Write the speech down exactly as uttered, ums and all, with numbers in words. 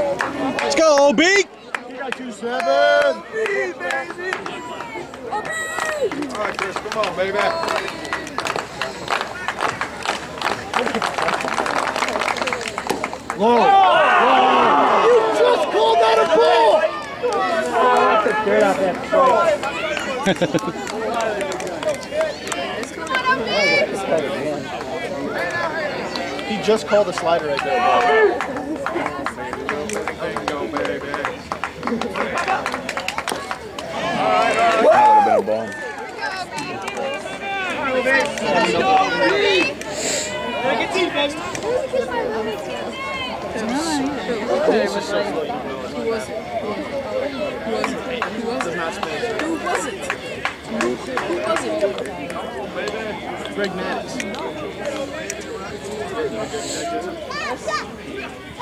Let's go, O B! You got two seven. All right, Chris, come on, baby. Low. Oh. You just called that a ball! Straight out that He just called a slider right there. Bingo, baby. That would have been a ball. Greg Maddox.